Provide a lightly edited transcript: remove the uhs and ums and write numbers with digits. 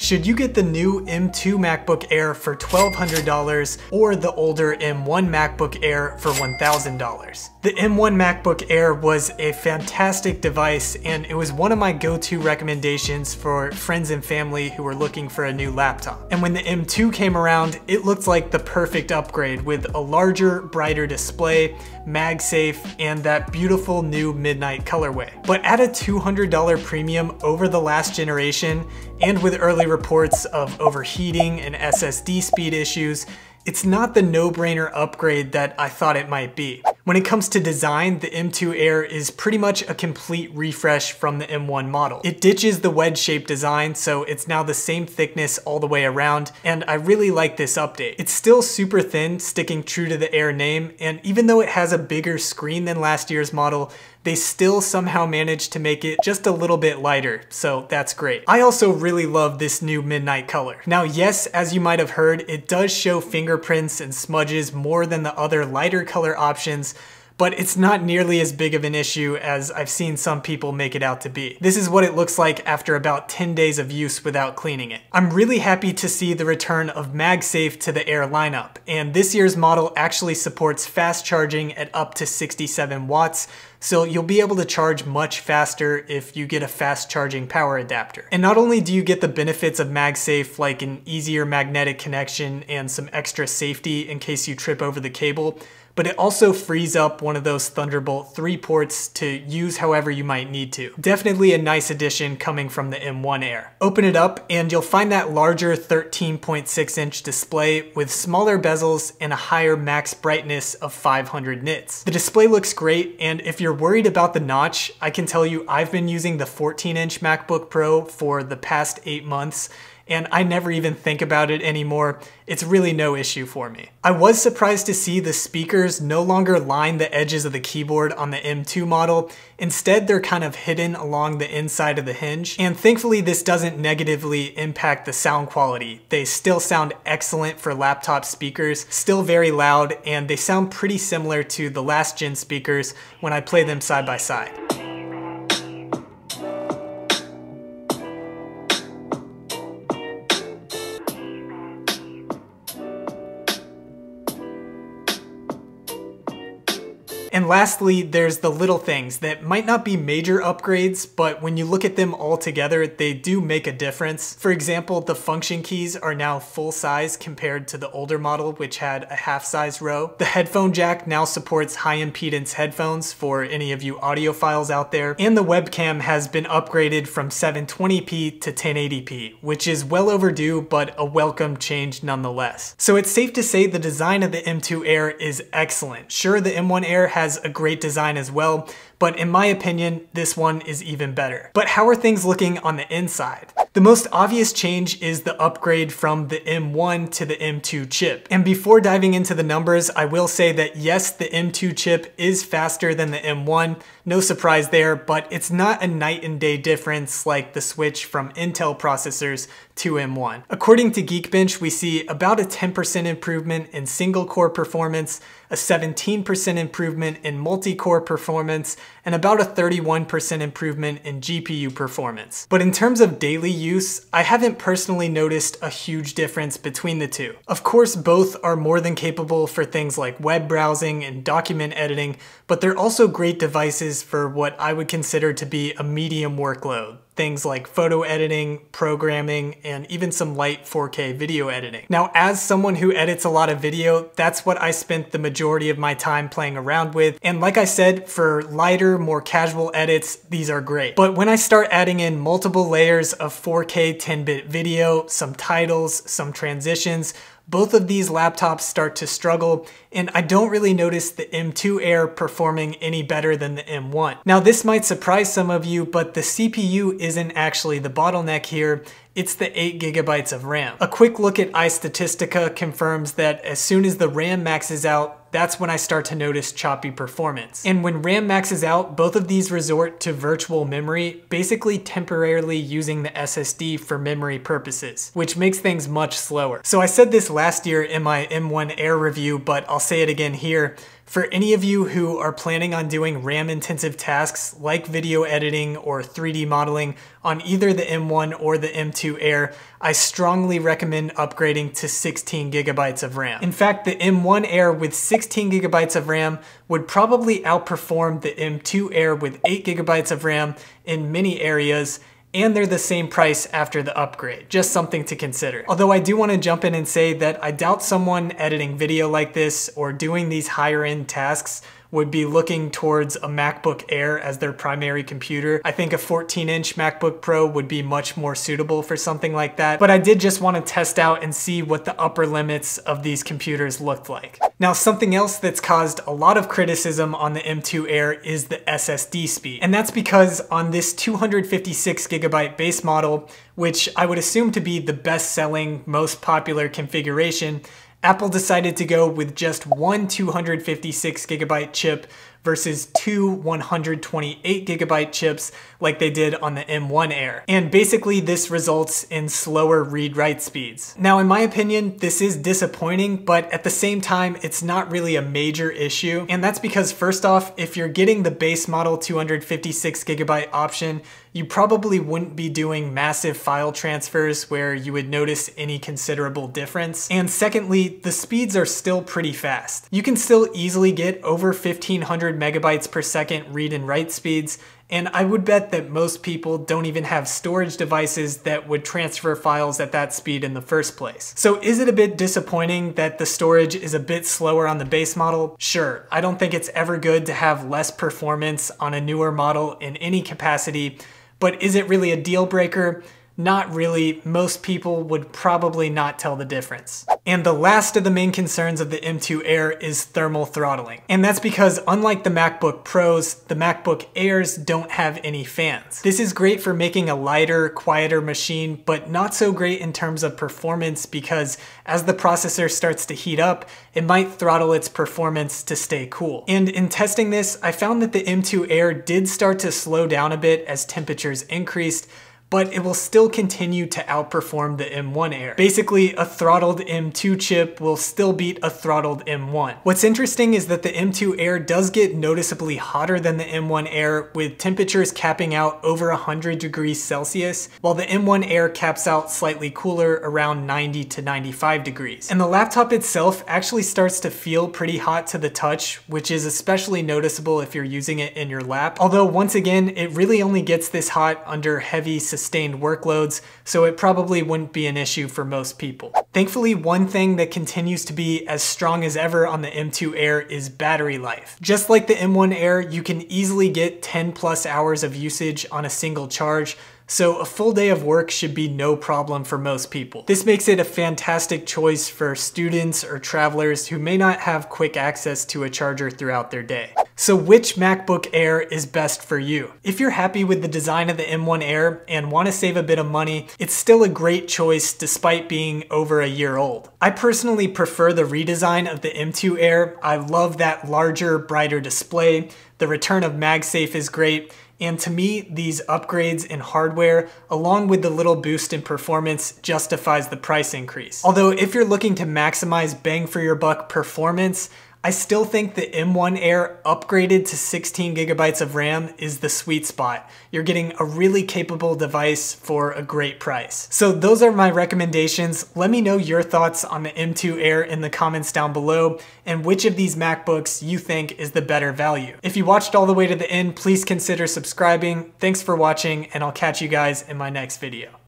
Should you get the new M2 MacBook Air for $1,200 or the older M1 MacBook Air for $1,000? The M1 MacBook Air was a fantastic device, and it was one of my go-to recommendations for friends and family who were looking for a new laptop. And when the M2 came around, it looked like the perfect upgrade with a larger, brighter display, MagSafe, and that beautiful new midnight colorway. But at a $200 premium over the last generation, and with early reports of overheating and SSD speed issues, it's not the no-brainer upgrade that I thought it might be. When it comes to design, the M2 Air is pretty much a complete refresh from the M1 model. It ditches the wedge-shaped design, so it's now the same thickness all the way around, and I really like this update. It's still super thin, sticking true to the Air name, and even though it has a bigger screen than last year's model, they still somehow managed to make it just a little bit lighter, so that's great. I also really love this new midnight color. Now yes, as you might have heard, it does show fingerprints and smudges more than the other lighter color options, but it's not nearly as big of an issue as I've seen some people make it out to be. This is what it looks like after about 10 days of use without cleaning it. I'm really happy to see the return of MagSafe to the Air lineup, and this year's model actually supports fast charging at up to 67 watts, so you'll be able to charge much faster if you get a fast charging power adapter. And not only do you get the benefits of MagSafe like an easier magnetic connection and some extra safety in case you trip over the cable, but it also frees up one of those Thunderbolt 3 ports to use however you might need to. Definitely a nice addition coming from the M1 Air. Open it up and you'll find that larger 13.6-inch display with smaller bezels and a higher max brightness of 500 nits. The display looks great, and if you're worried about the notch, I can tell you I've been using the 14-inch MacBook Pro for the past 8 months, and I never even think about it anymore. It's really no issue for me. I was surprised to see the speakers no longer line the edges of the keyboard on the M2 model. Instead, they're kind of hidden along the inside of the hinge. And thankfully, this doesn't negatively impact the sound quality. They still sound excellent for laptop speakers, still very loud, and they sound pretty similar to the last gen speakers when I play them side by side. And lastly, there's the little things that might not be major upgrades, but when you look at them all together, they do make a difference. For example, the function keys are now full size compared to the older model, which had a half-size row. The headphone jack now supports high impedance headphones for any of you audiophiles out there. And the webcam has been upgraded from 720p to 1080p, which is well overdue, but a welcome change nonetheless. So it's safe to say the design of the M2 Air is excellent. Sure, the M1 Air has a great design as well, but in my opinion, this one is even better. But how are things looking on the inside? The most obvious change is the upgrade from the M1 to the M2 chip. And before diving into the numbers, I will say that yes, the M2 chip is faster than the M1, no surprise there, but it's not a night and day difference like the switch from Intel processors to M1. According to Geekbench, we see about a 10% improvement in single core performance, a 17% improvement in multi-core performance, and about a 31% improvement in GPU performance. But in terms of daily use, I haven't personally noticed a huge difference between the two. Of course, both are more than capable for things like web browsing and document editing, but they're also great devices for what I would consider to be a medium workload. Things like photo editing, programming, and even some light 4K video editing. Now, as someone who edits a lot of video, that's what I spent the majority of my time playing around with. And like I said, for lighter, more casual edits, these are great. But when I start adding in multiple layers of 4K 10-bit video, some titles, some transitions, both of these laptops start to struggle, and I don't really notice the M2 Air performing any better than the M1. Now, this might surprise some of you, but the CPU isn't actually the bottleneck here. It's the 8GB of RAM. A quick look at iStatistica confirms that as soon as the RAM maxes out, that's when I start to notice choppy performance. And when RAM maxes out, both of these resort to virtual memory, basically temporarily using the SSD for memory purposes, which makes things much slower. So I said this last year in my M1 Air review, but I'll say it again here. For any of you who are planning on doing RAM-intensive tasks like video editing or 3D modeling on either the M1 or the M2 Air, I strongly recommend upgrading to 16 gigabytes of RAM. In fact, the M1 Air with 16 gigabytes of RAM would probably outperform the M2 Air with 8 gigabytes of RAM in many areas, and they're the same price after the upgrade. Just something to consider. Although I do want to jump in and say that I doubt someone editing video like this or doing these higher end tasks would be looking towards a MacBook Air as their primary computer. I think a 14-inch MacBook Pro would be much more suitable for something like that, but I did just want to test out and see what the upper limits of these computers looked like. Now, something else that's caused a lot of criticism on the M2 Air is the SSD speed, and that's because on this 256 gigabyte base model, which I would assume to be the best-selling, most popular configuration, Apple decided to go with just one 256 gigabyte chip versus two 128 gigabyte chips like they did on the M1 Air. And basically this results in slower read-write speeds. Now, in my opinion, this is disappointing, but at the same time, it's not really a major issue. And that's because first off, if you're getting the base model 256 gigabyte option, you probably wouldn't be doing massive file transfers where you would notice any considerable difference. And secondly, the speeds are still pretty fast. You can still easily get over 1500 megabytes per second read and write speeds, and I would bet that most people don't even have storage devices that would transfer files at that speed in the first place. So is it a bit disappointing that the storage is a bit slower on the base model? Sure, I don't think it's ever good to have less performance on a newer model in any capacity, but is it really a deal breaker? Not really. Most people would probably not tell the difference. And the last of the main concerns of the M2 Air is thermal throttling. And that's because unlike the MacBook Pros, the MacBook Airs don't have any fans. This is great for making a lighter, quieter machine, but not so great in terms of performance because as the processor starts to heat up, it might throttle its performance to stay cool. And in testing this, I found that the M2 Air did start to slow down a bit as temperatures increased, but it will still continue to outperform the M1 Air. Basically, a throttled M2 chip will still beat a throttled M1. What's interesting is that the M2 Air does get noticeably hotter than the M1 Air, with temperatures capping out over 100 degrees Celsius, while the M1 Air caps out slightly cooler around 90 to 95 degrees. And the laptop itself actually starts to feel pretty hot to the touch, which is especially noticeable if you're using it in your lap. Although once again, it really only gets this hot under heavy sustained workloads, so it probably wouldn't be an issue for most people. Thankfully, one thing that continues to be as strong as ever on the M2 Air is battery life. Just like the M1 Air, you can easily get 10 plus hours of usage on a single charge, so a full day of work should be no problem for most people. This makes it a fantastic choice for students or travelers who may not have quick access to a charger throughout their day. So which MacBook Air is best for you? If you're happy with the design of the M1 Air and want to save a bit of money, it's still a great choice despite being over a year old. I personally prefer the redesign of the M2 Air. I love that larger, brighter display. The return of MagSafe is great. And to me, these upgrades in hardware, along with the little boost in performance, justifies the price increase. Although if you're looking to maximize bang for your buck performance, I still think the M1 Air upgraded to 16 gigabytes of RAM is the sweet spot. You're getting a really capable device for a great price. So those are my recommendations. Let me know your thoughts on the M2 Air in the comments down below and which of these MacBooks you think is the better value. If you watched all the way to the end, please consider subscribing. Thanks for watching, and I'll catch you guys in my next video.